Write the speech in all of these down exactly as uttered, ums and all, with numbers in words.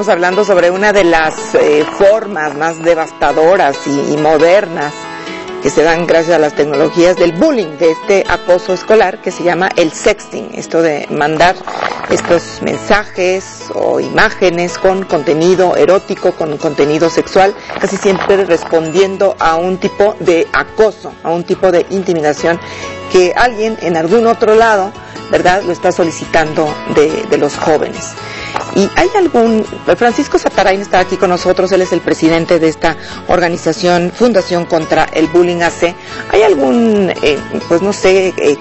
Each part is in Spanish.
estamos hablando sobre una de las eh, formas más devastadoras y, y modernas que se dan gracias a las tecnologías del bullying, de este acoso escolar que se llama el sexting, esto de mandar estos mensajes o imágenes con contenido erótico, con contenido sexual, casi siempre respondiendo a un tipo de acoso, a un tipo de intimidación que alguien en algún otro lado, ¿verdad?, lo está solicitando de, de los jóvenes. Y hay algún, Francisco Zatarain está aquí con nosotros, él es el presidente de esta organización, Fundación contra el Bullying A C. ¿Hay algún, eh, pues no sé, eh,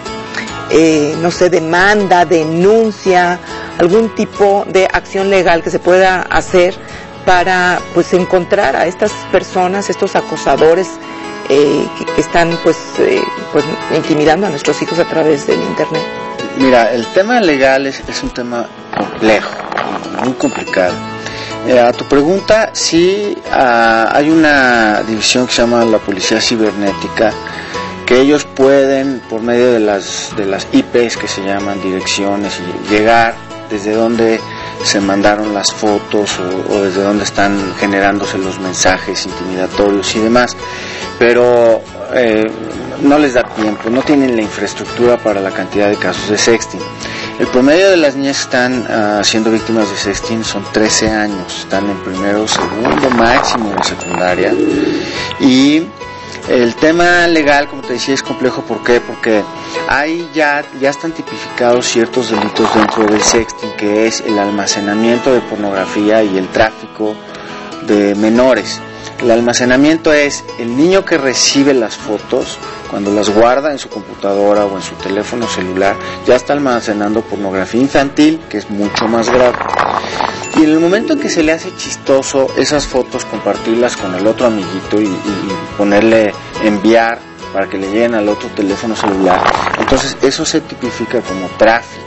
eh, no sé, demanda, denuncia, algún tipo de acción legal que se pueda hacer para, pues, encontrar a estas personas, estos acosadores eh, que, que están, pues, eh, pues, intimidando a nuestros hijos a través del internet? Mira, el tema legal es, es un tema complejo, muy complicado. Eh, a tu pregunta, sí, uh, hay una división que se llama la Policía Cibernética, que ellos pueden, por medio de las, de las I Pes que se llaman direcciones, y llegar desde donde se mandaron las fotos o, o desde donde están generándose los mensajes intimidatorios y demás, pero eh, no les da tiempo, no tienen la infraestructura para la cantidad de casos de sexting. El promedio de las niñas que están uh, siendo víctimas de sexting son trece años, están en primero, segundo, máximo de secundaria, y el tema legal, como te decía, es complejo. ¿Por qué? Porque hay ya, ya están tipificados ciertos delitos dentro del sexting, que es el almacenamiento de pornografía y el tráfico de menores. El almacenamiento es el niño que recibe las fotos, cuando las guarda en su computadora o en su teléfono celular, ya está almacenando pornografía infantil, que es mucho más grave. Y en el momento en que se le hace chistoso esas fotos, compartirlas con el otro amiguito y, y, y ponerle enviar para que le lleguen al otro teléfono celular, entonces eso se tipifica como tráfico.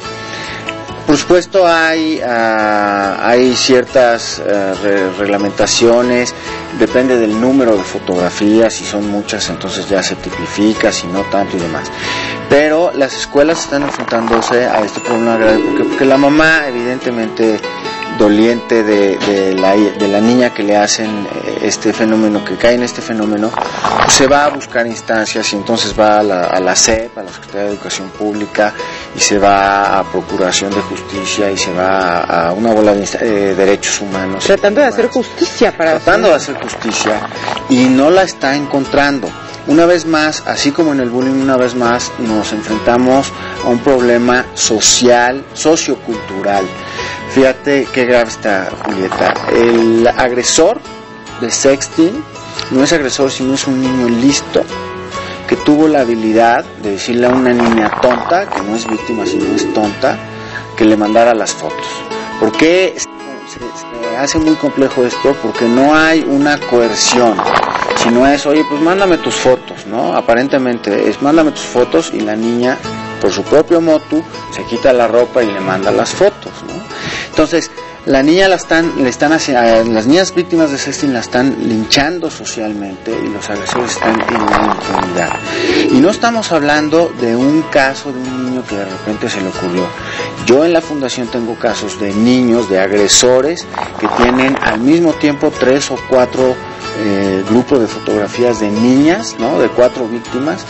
Por supuesto hay, uh, hay ciertas uh, re reglamentaciones, depende del número de fotografías, si son muchas entonces ya se tipifica, si no tanto y demás. Pero las escuelas están enfrentándose a este problema grave, porque, porque la mamá evidentemente doliente de, de, la, de la niña que le hacen este fenómeno, que cae en este fenómeno, pues se va a buscar instancias y entonces va a la, a la S E P, a la Secretaría de Educación Pública, y se va a Procuración de Justicia y se va a, a una bola de eh, derechos humanos. Tratando de hacer justicia para... Tratando de hacer justicia y no la está encontrando. Una vez más, así como en el bullying, una vez más nos enfrentamos a un problema social, sociocultural. Fíjate qué grave está, Julieta. El agresor de sexting no es agresor, sino es un niño listo que tuvo la habilidad de decirle a una niña tonta, que no es víctima, sino es tonta, que le mandara las fotos. ¿Por qué se, se hace muy complejo esto? Porque no hay una coerción, sino es, oye, pues mándame tus fotos, ¿no? Aparentemente es, mándame tus fotos, y la niña, por su propio motu, se quita la ropa y le manda las fotos, ¿no? Entonces, la niña la están, le están haciendo, las niñas víctimas de sexting la están linchando socialmente, y los agresores están en la impunidad. Y no estamos hablando de un caso de un niño que de repente se le ocurrió. Yo en la fundación tengo casos de niños, de agresores, que tienen al mismo tiempo tres o cuatro eh, grupos de fotografías de niñas, ¿no? De cuatro víctimas,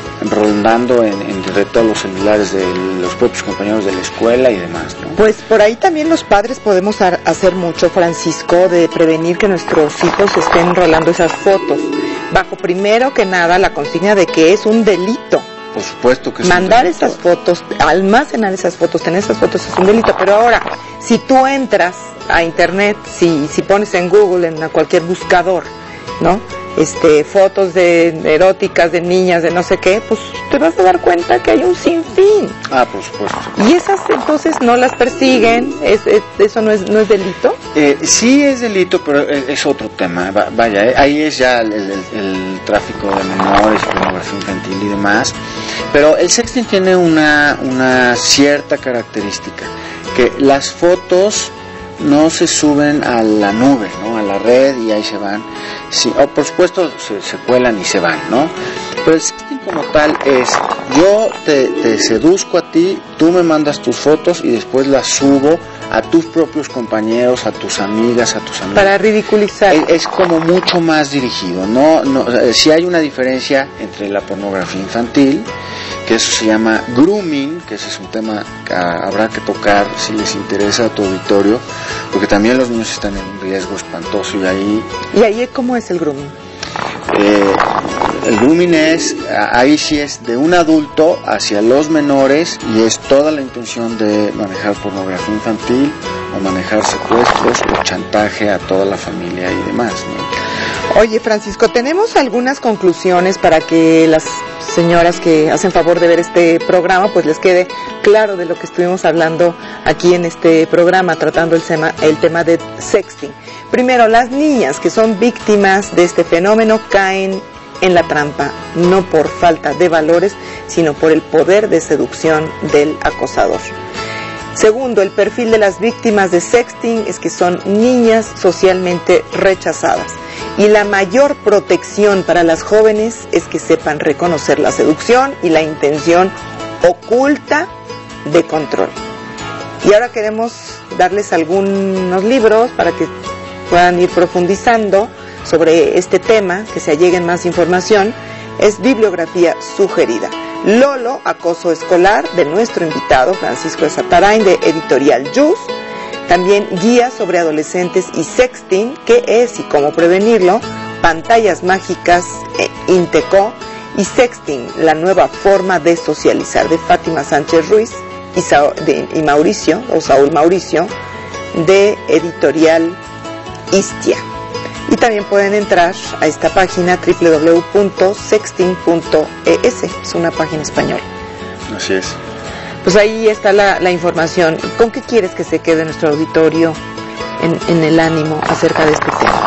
rondando en, en todos los celulares de los propios compañeros de la escuela y demás, ¿no? Pues por ahí también los padres podemos hacer mucho, Francisco, de prevenir que nuestros hijos estén rolando esas fotos, bajo primero que nada la consigna de que es un delito. Por supuesto que es mandar un delito. Esas fotos, almacenar esas fotos, tener esas fotos es un delito. Pero ahora, si tú entras a internet, si, si pones en Google, en cualquier buscador, ¿no? Este, fotos de eróticas de niñas, de no sé qué, pues te vas a dar cuenta que hay un sinfín. Ah, por supuesto. Y esas entonces no las persiguen, es, es, eso no es, no es delito. Eh, sí es delito, pero es, es otro tema. Va, vaya, eh, ahí es ya el, el, el tráfico de menores, pornografía infantil y demás. Pero el sexting tiene una, una cierta característica, que las fotos no se suben a la nube, ¿no? A la red, y ahí se van. Sí, o por supuesto se, se cuelan y se van, ¿no? Pero el sexting como tal es, yo te, te seduzco a ti, tú me mandas tus fotos y después las subo a tus propios compañeros, a tus amigas, a tus amigos. Para ridiculizar. Es, es como mucho más dirigido. No, no, sí hay una diferencia entre la pornografía infantil, que eso se llama grooming, que ese es un tema que habrá que tocar si les interesa a tu auditorio, porque también los niños están en un riesgo espantoso y ahí... ¿Y ahí cómo es el grooming? Eh, el grooming es, ahí sí es de un adulto hacia los menores y es toda la intención de manejar pornografía infantil o manejar secuestros o chantaje a toda la familia y demás, ¿no? Oye, Francisco, tenemos algunas conclusiones para que las señoras que hacen favor de ver este programa pues les quede claro de lo que estuvimos hablando aquí en este programa, tratando el tema, el tema de sexting. Primero, las niñas que son víctimas de este fenómeno caen en la trampa, no por falta de valores, sino por el poder de seducción del acosador. Segundo, el perfil de las víctimas de sexting es que son niñas socialmente rechazadas. Y la mayor protección para las jóvenes es que sepan reconocer la seducción y la intención oculta de control. Y ahora queremos darles algunos libros para que puedan ir profundizando sobre este tema, que se alleguen más información. Es bibliografía sugerida. Lolo, acoso escolar, de nuestro invitado Francisco de Zatarain, de Editorial Jus. También guía sobre adolescentes y sexting, qué es y cómo prevenirlo. Pantallas mágicas, eh, Inteco. Y sexting, la nueva forma de socializar, de Fátima Sánchez Ruiz y, Sa de, y Mauricio, o Saúl Mauricio, de Editorial Istia. Y también pueden entrar a esta página doble u doble u doble u punto sexting punto e s, es una página española. Así es. Pues ahí está la, la información. ¿Con qué quieres que se quede nuestro auditorio en, en el ánimo acerca de este tema?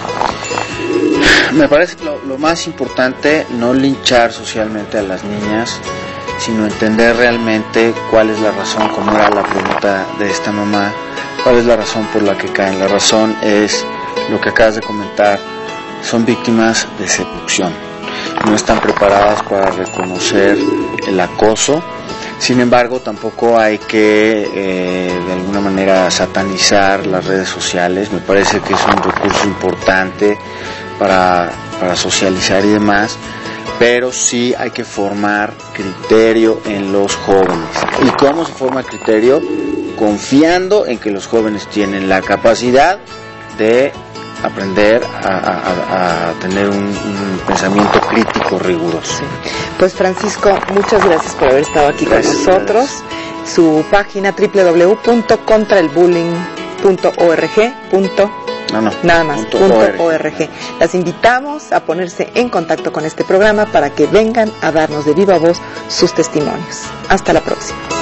Me parece que lo, lo más importante, no linchar socialmente a las niñas, sino entender realmente cuál es la razón, como era la pregunta de esta mamá, cuál es la razón por la que caen. La razón es lo que acabas de comentar, son víctimas de seducción, no están preparadas para reconocer el acoso. Sin embargo, tampoco hay que eh, de alguna manera satanizar las redes sociales. Me parece que es un recurso importante para, para socializar y demás, pero sí hay que formar criterio en los jóvenes. ¿Y cómo se forma criterio? Confiando en que los jóvenes tienen la capacidad de aprender a, a, a tener un, un pensamiento crítico riguroso. Sí. Pues Francisco, muchas gracias por haber estado aquí gracias, con nosotros. Gracias. Su página doble u doble u doble u punto contra el bullying punto org. No, no, nada más, punto punto org. org. Las invitamos a ponerse en contacto con este programa para que vengan a darnos de viva voz sus testimonios. Hasta la próxima.